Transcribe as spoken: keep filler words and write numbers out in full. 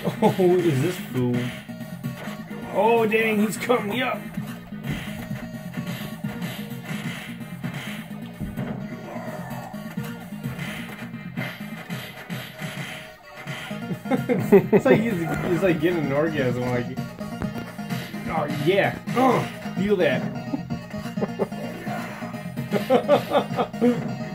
Oh, is this fool? Oh, dang, he's coming up. It's like he's, he's like getting an orgasm, like, oh yeah, oh, feel that.